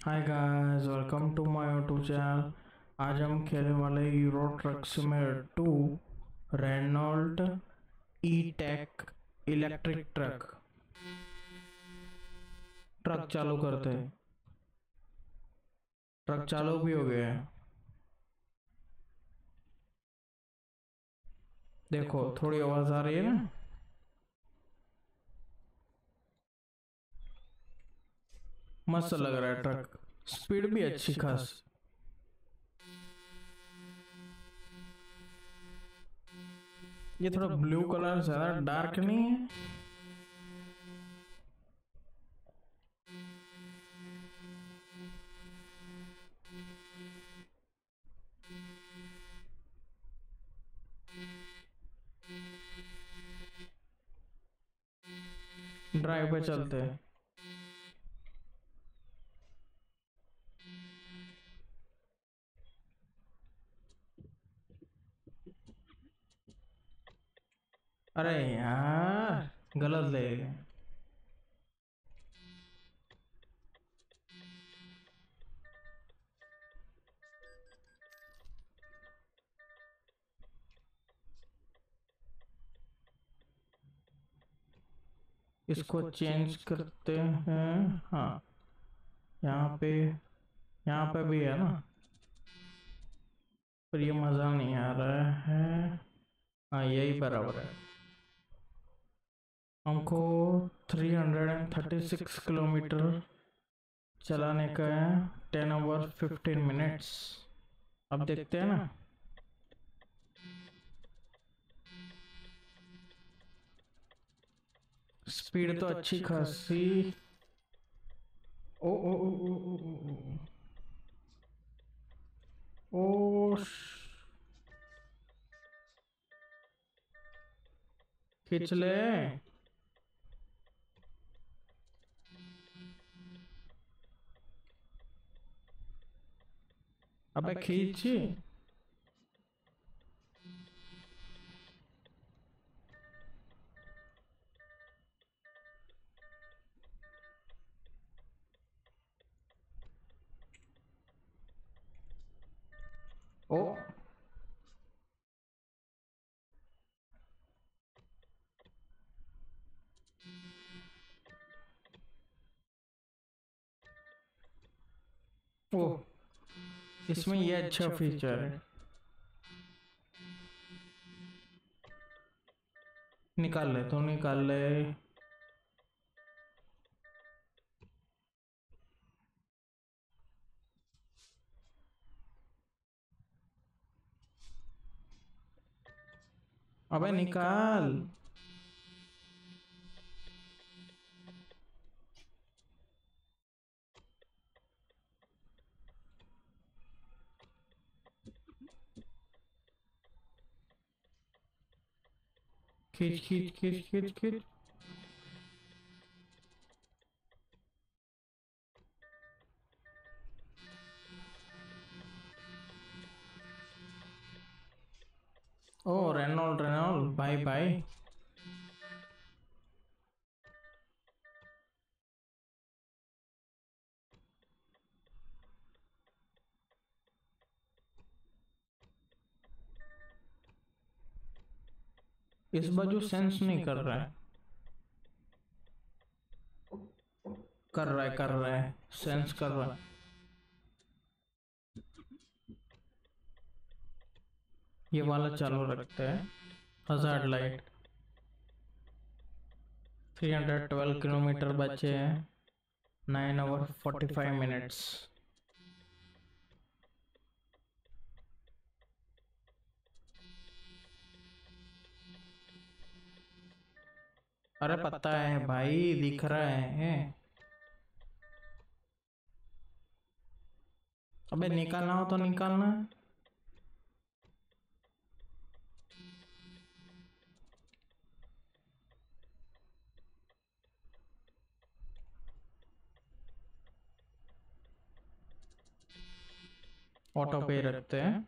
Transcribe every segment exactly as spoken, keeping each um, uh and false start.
Hi guys, welcome to my YouTube channel. आज हम खेलने वाले Euro Truck Simulator two Renault E Tech electric truck. Truck चालू करते हैं। ट्रक चालू भी हो गया है। देखो थोड़ी आवाज आ रही है ना। मस्त लग रहा है ट्रक। स्पीड भी अच्छी खास। ये थोड़ा ब्लू कलर ज्यादा डार्क नहीं है। ड्राइव पे चलते हैं। अरे यार गलत ले गए। इसको चेंज करते हैं। हाँ, यहाँ पे यहाँ पे भी है ना। पर ये मज़ा नहीं आ रहा है। हाँ, यही बराबर है। हमको three hundred and thirty six kilometre चलाने का है। Ten hour fifteen minutes. अब देखते हैं ना। स्पीड तो अच्छी खासी। ओ oh oh oh oh oh ओ, श- खींच ले। अबे खींच। ओ ओ, इसमें ये अच्छा फीचर है। निकाल ले तो निकाल ले। अबे निकाल। खींच खींच खींच खींच खींच। Oh Renault Renault bye bye. इस बाजू सेंस नहीं कर रहा है। कर रहा है कर रहा है सेंस कर रहा है। ये वाला चालू रखते हैं। Hazard light. Three hundred twelve kilometre बचे हैं। Nine hour forty five minutes. अरे पता है भाई, दिख रहा है। अबे निकालना हो तो निकालना। ऑटो पे रखते हैं।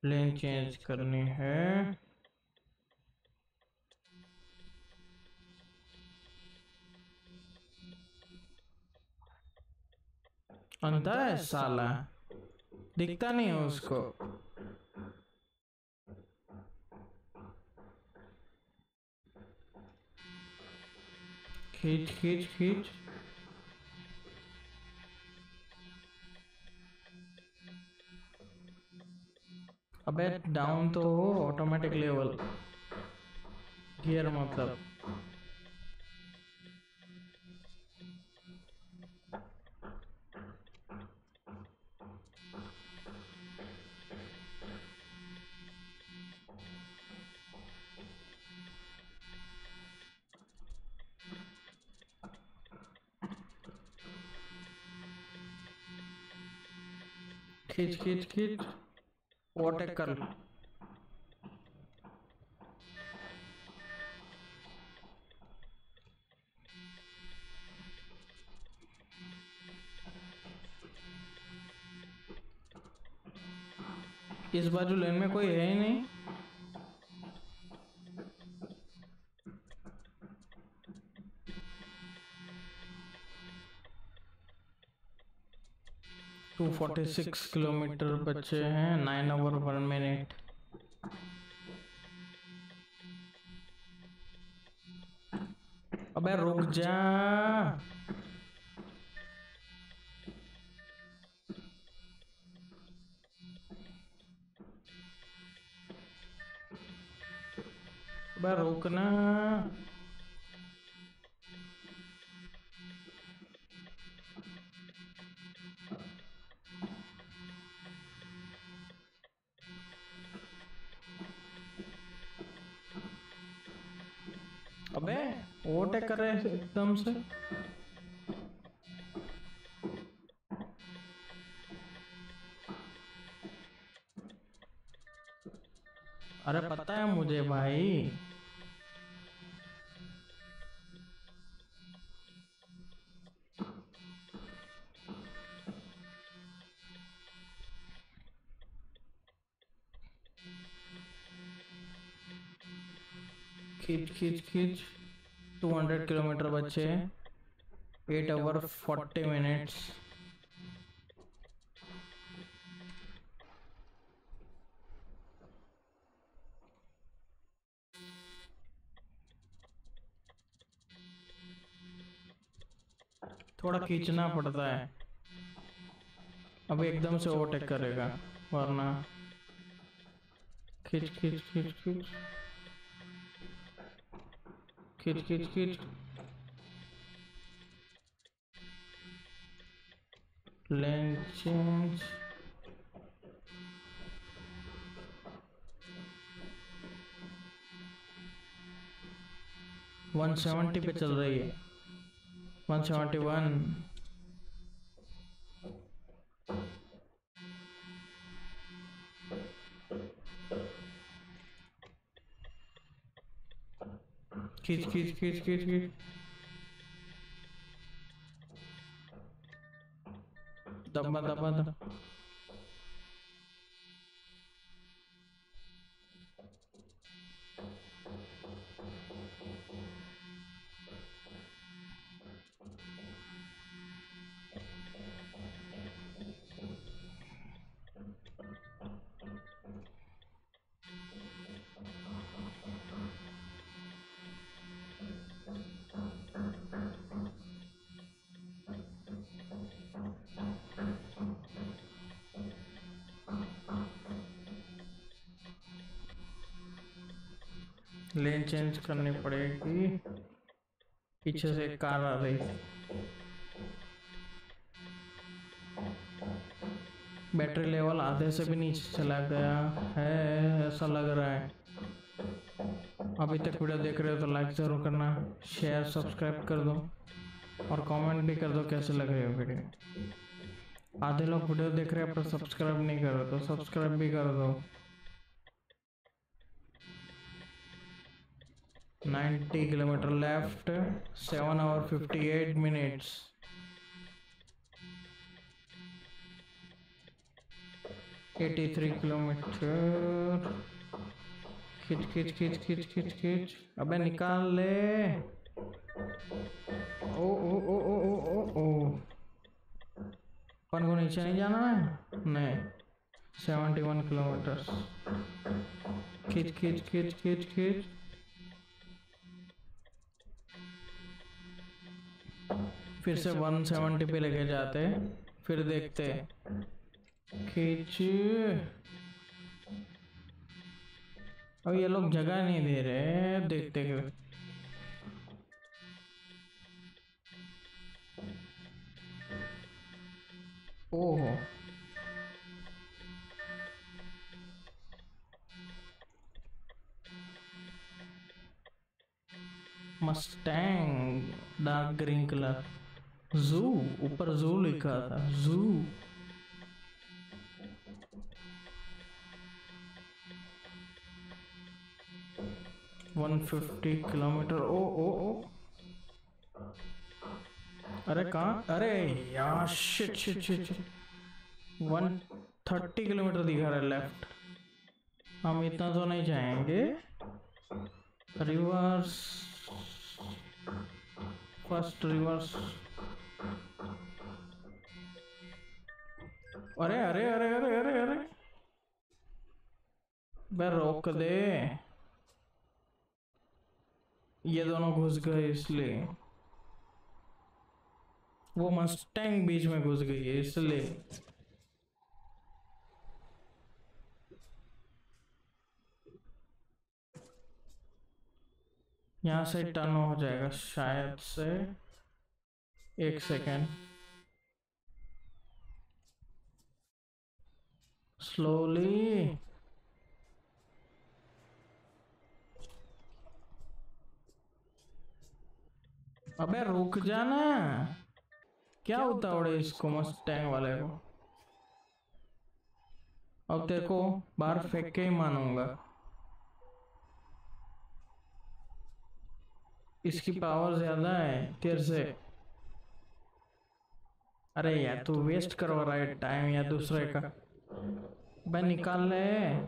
लेन चेंज करनी है। अंधा है साला, दिखता नहीं है उसको। खींच खींच खींच। अबे डाउन तो हो, ऑटोमेटिक लेवल गियर मतलब। खींच खींच खींच, ओवरटेक कर। इस बाजू लेन में कोई है ही नहीं। टू फोर्टी सिक्स किलोमीटर बचे हैं, नाइन ओवर वन मिनट। अबे रुक जा। अबे रुकना। अबे ओवरटेक कर रहे हैं एकदम से। अरे पता है मुझे भाई। खींच खींच खींच। टू हंड्रेड किलोमीटर बचे, एट ओवर फोर्टी मिनट्स। थोड़ा खींचना पड़ता है, अभी एकदम से ओवरटेक करेगा वरना। खींच खींच खींच खींच खींच खींच खींच। Lane change. वन सेवेंटी पे चल रही है, वन सेवेंटी वन। खींच खींच खींच खींच खींच। दबा दबा दबा। लेन चेंज करनी पड़ेगी, पीछे से एक कार आ रही। बैटरी लेवल आधे से भी नीचे चला गया है ऐसा लग रहा है। अभी तक वीडियो देख रहे हो तो लाइक जरूर करना, शेयर सब्सक्राइब कर दो और कमेंट भी कर दो कैसे लग रही है वीडियो। आधे लोग वीडियो देख रहे हैं पर सब्सक्राइब नहीं कर रहे तो सब्सक्राइब भी कर दो। Ninety kilometre left, seven hour fifty eight minutes. Eighty three kilometre. खींच खींच खींच खींच खींच खींच, अबे निकाल ले। ओ oh oh oh oh oh ओ, अपन को नीचे नहीं जाना है। नहीं, सेवेंटी वन किलोमीटर। खींच खींच खींच खींच खींच। फिर से वन सेवेंटी पे लेके जाते, फिर देखते। खींच। अब ये लोग जगह नहीं दे रहे, देखते हुए। ओहो, मस्टैंग डार्क ग्रीन कलर। जू, ऊपर जू लिखा था, जू। One fifty kilometre. Oh oh oh, अरे कहाँ, अरे यार, shit shit shit. One thirty kilometre दिखा रहा है लेफ्ट। हम इतना तो नहीं जाएंगे। Reverse, first reverse. अरे अरे अरे अरे अरे अरे, बे रोक दे। ये दोनों घुस गए इसलिए, वो मस्टैंग बीच में घुस गई है इसलिए। यहाँ से टर्न हो जाएगा शायद से। एक सेकेंड, स्लोली। अबे रुक जाना, क्या उतावड़े इसको मस्टैंग वाले को। अब देखो, बाहर फेंक के ही मानूंगा। इसकी पावर ज्यादा है तेरे से। अरे यार, तू वेस्ट करवा रहा है टाइम या दूसरे का। भाई निकाल ले।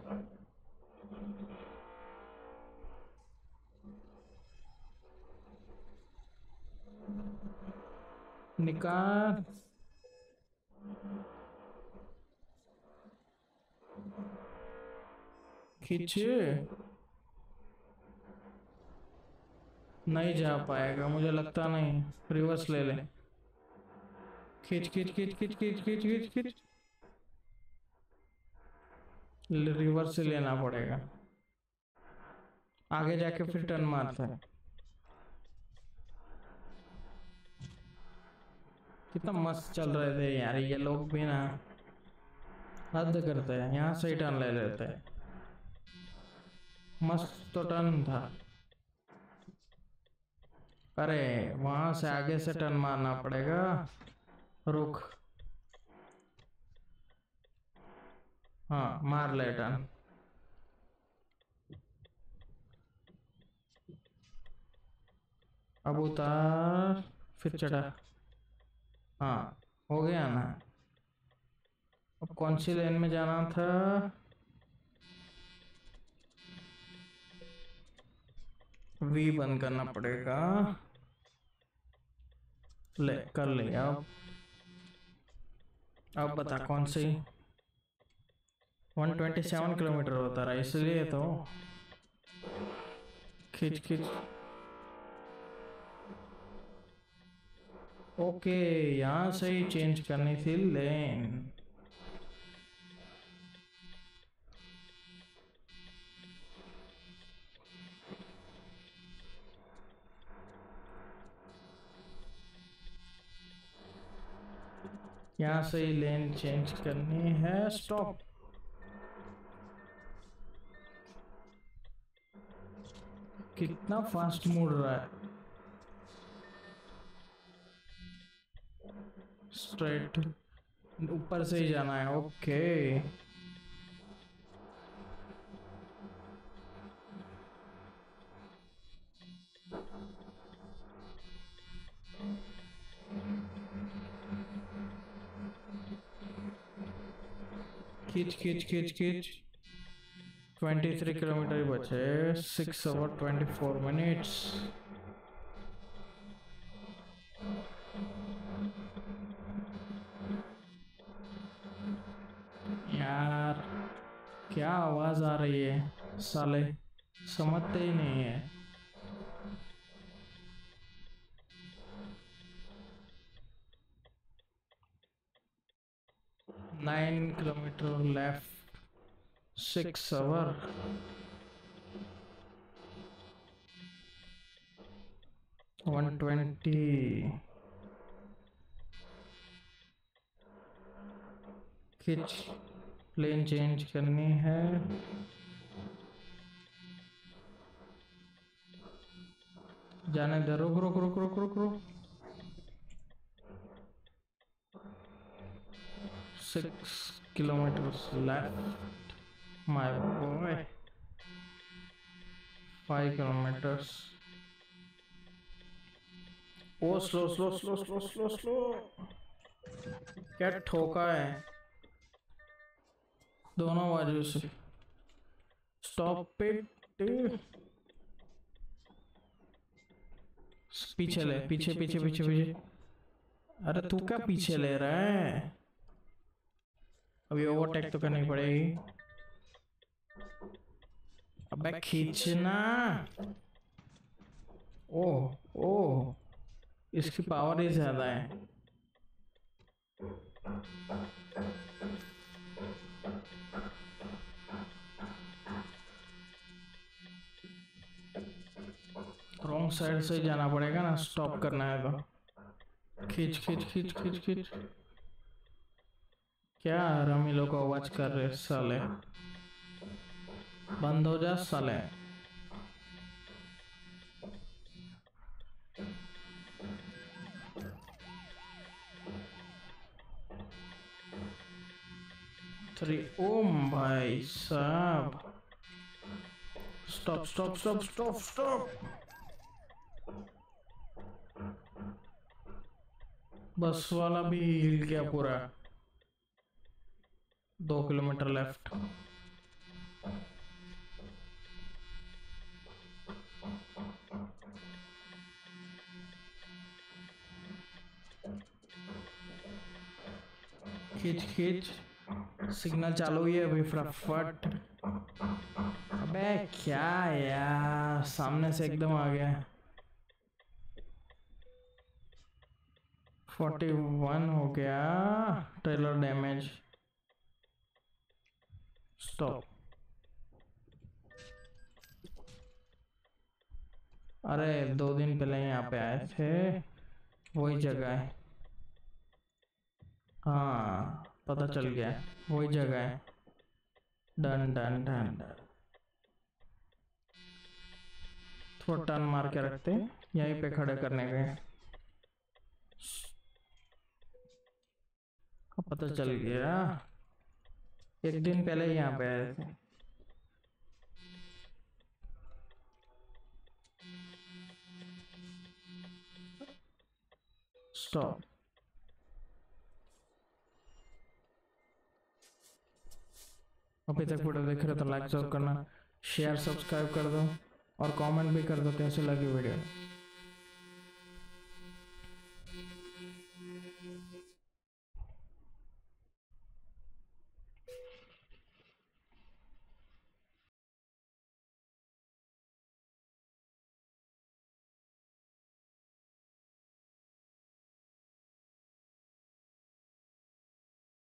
निकाल। खींच। नहीं जा पाएगा मुझे लगता, नहीं। रिवर्स ले ले। खींच खींच खींच खींच खींच खींच खींच खींच। रिवर्स से लेना पड़ेगा, आगे जाके फिर टर्न मारता है। कितना मस्त चल रहे थे यार ये लोग भी ना, हद करते हैं। यहाँ से ही टर्न ले लेते हैं। मस्त तो टर्न था। अरे वहां से आगे से टर्न मारना पड़ेगा। रुक, हाँ मार ले टर्न। अब उतार, फिर चढ़ा। हाँ, हो गया ना। अब कौन सी लेन में जाना था। वी बंद करना पड़ेगा। ले कर लिया। अब अब बता कौन सी। वन ट्वेंटी सेवन किलोमीटर होता रहा इसलिए तो। खींच खींच। ओके, यहाँ से ही चेंज करनी थी लेन। यहाँ से ही लेन चेंज करनी है। स्टॉप। कितना फास्ट मुड़ रहा है। स्ट्रेट ऊपर से ही जाना है। ओके, खींच खींच खींच खींच। ट्वेंटी थ्री किलोमीटर ही बचे। Six hour twenty four minutes. यार क्या आवाज आ रही है, साले समझते ही नहीं है। Nine kilometre left. Six hour. One twenty. खिंच। प्लेन चेंज करनी है। जाने दे। रुक रुक रुक रुक रुक रुक। Six kilometres left my boy. Five kilometres. Oh slow slow slow slow slow slow. क्या ठोका है दोनों बाजू से। Stop it. पीछे ले, पीछे पीछे पीछे पीछे। अरे तू क्या पीछे ले रहा है? अभी ओवरटेक तो करनी पड़ेगी। अबे खींचना। ओह ओह, इसकी पावर ही ज्यादा है। रॉन्ग साइड से जाना पड़ेगा ना, स्टॉप करना है तो। खींच खींच खींच खींच खींच। क्या रमी लोग आवाज कर रहे साले। बंद हो जा साले। थ्री। ओम भाई साहब। Stop stop stop stop stop. Bus वाला भी हिल गया पूरा। दो किलोमीटर लेफ्ट। खींच खींच। सिग्नल चालू ही है अभी फटाफट। अबे क्या यार, सामने से एकदम आ गया। फोर्टी वन हो गया। Trailer damage. स्टॉप। अरे दो दिन पहले यहाँ पे आए थे, वही जगह है। हाँ पता चल गया, वही जगह है। Done done done done. थोड़ा टर्न मार के रखते, यहीं पे खड़े करने गए। पता चल गया, एक दिन पहले ही यहाँ पे आए थे। स्टॉप। अभी तक वीडियो देख रहे हो तो लाइक जरूर करना, शेयर सब्सक्राइब कर दो और कमेंट भी कर दो कैसे लगी वीडियो।